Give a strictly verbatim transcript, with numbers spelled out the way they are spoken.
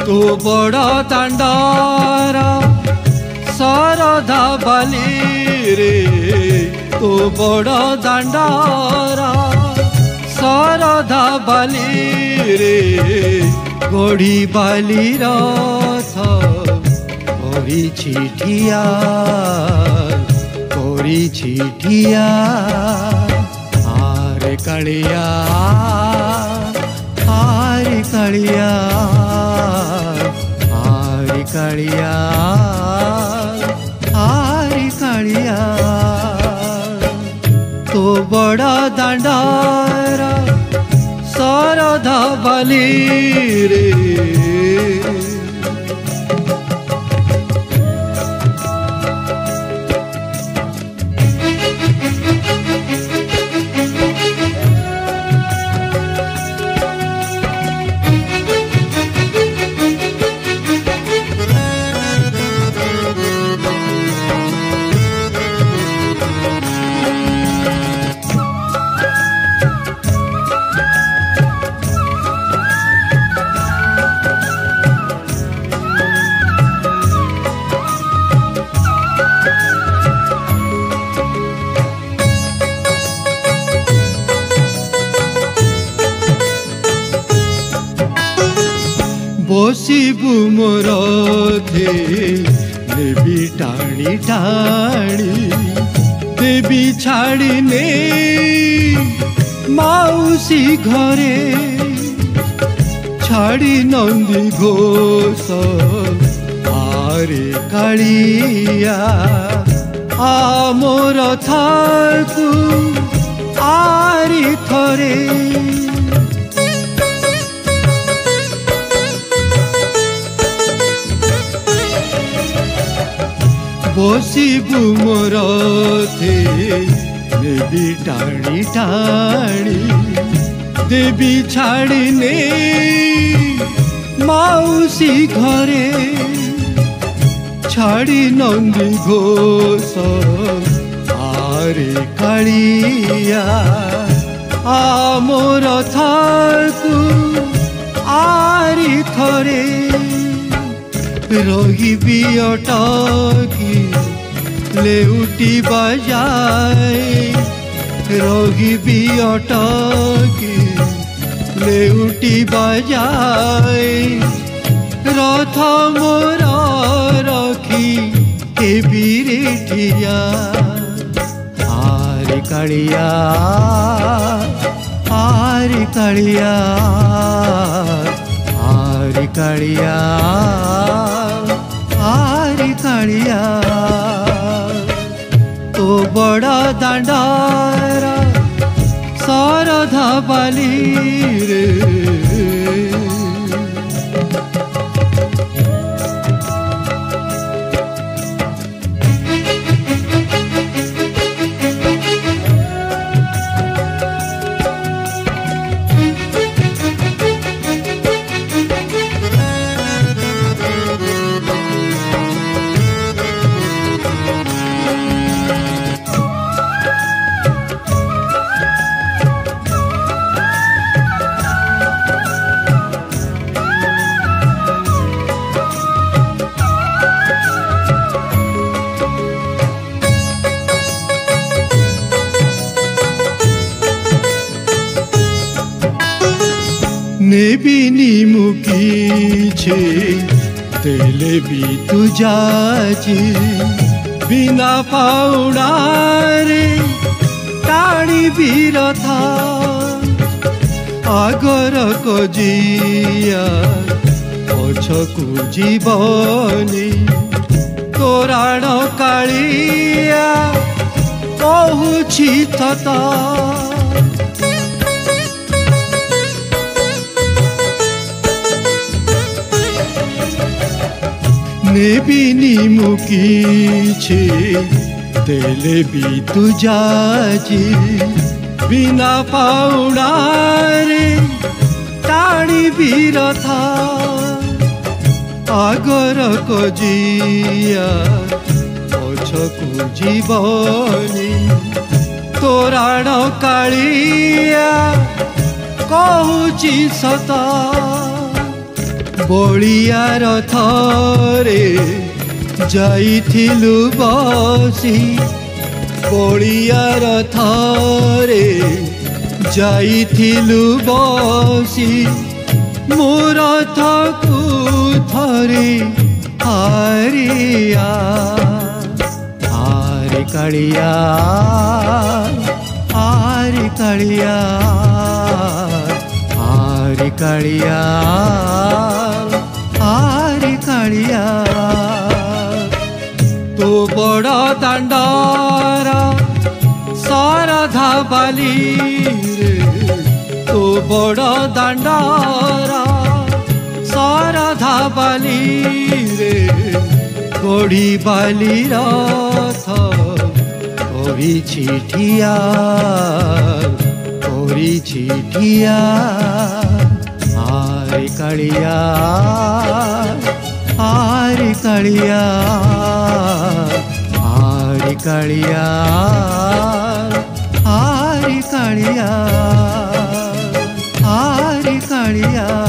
तू बड़ दांडार सरधा बाली रे तू बड़ दांडार सरधा बाली रे गढ़ी बाली रथ करिछि ठिया करिछि ठिया आरे कालिया आरे कालिया आरे कालिया आरे कालिया तो बड़ा दांडार सरधा बाली रे बसिबु मोर थे देवी टाणी टाणी देवी छाड़ी ने माउसी घरे छाड़ी नंदी घोष आरे कालिया आ मोर थाकु आरी थरे बसिबु मोर थे देवी टाणी टाणी देवी छाड़ी ने माउसी घरे छाड़ी नंदी घोष आरे कालिया आ मोर थाकु आरी थरे रही अटकी लेउटी बजाए रही अटकी लेउटी बजाए रथ मोर रखी के बीरे ठिया आरे कालिया आरे कालिया आरे कालिया आरे कालिया तो बड़ा दांडार सरधा बाली रे नेबिनी मुकी छे तेले भी तू जाची बिना पाउणारे टाणी भी रथा आगर को जिया पछकु जीवनी तोराण कालिया कहूछि तता नेबिनी मुकी छे तेले भी तू जाची बिना पाउणारे टाणी भी रथा आगर को जिया पछकु जीवनी तोराण कालिया कहूछि सता बलिया रथरे जाइथिलु बसी बलिया रथरे जाइथिलु बसी मो रथकु थरे हारिया हारि कालिया हारि कालिया हारि कालिया हारि कालिया तो बड़ दांडार शारदा बाली रे तो बड़ दांडार शारदा बाली रे गढ़ी बाली रथ करी छिठिया करी छिठिया हारि कालिया हारि कालिया हारि कालिया हारि कालिया हारि कालिया।